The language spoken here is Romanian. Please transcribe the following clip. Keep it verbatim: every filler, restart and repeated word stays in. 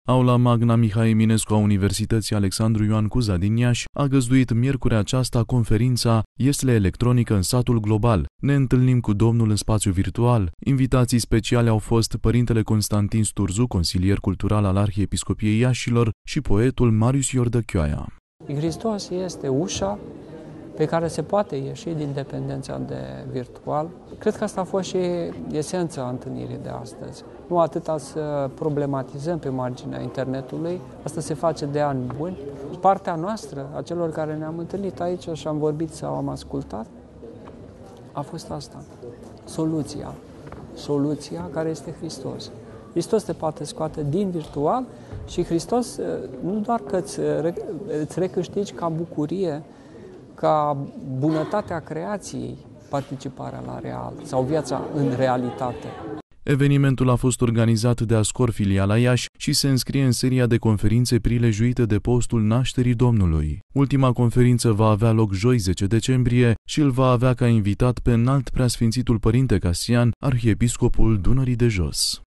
Aula Magna Mihai Eminescu a Universității Alexandru Ioan Cuza din Iași a găzduit miercurea aceasta conferința Iesle electronică în satul global. Ne întâlnim cu Domnul în spațiu virtual. Invitații speciale au fost Părintele Constantin Sturzu, consilier cultural al Arhiepiscopiei Iașilor, și poetul Marius Iordăchioaia. Hristos este ușa pe care se poate ieși din dependența de virtual. Cred că asta a fost și esența întâlnirii de astăzi. Nu atâta să problematizăm pe marginea internetului, asta se face de ani buni. Partea noastră, a celor care ne-am întâlnit aici și am vorbit sau am ascultat, a fost asta. Soluția. Soluția care este Hristos. Hristos te poate scoate din virtual și Hristos nu doar că îți, îți recâștigi ca bucurie, ca bunătatea creației, participarea la real sau viața în realitate. Evenimentul a fost organizat de Ascor Filiala Iași și se înscrie în seria de conferințe prilejuite de postul Nașterii Domnului. Ultima conferință va avea loc joi zece decembrie și îl va avea ca invitat pe Înalt Preasfințitul Părinte Casian, arhiepiscopul Dunării de Jos.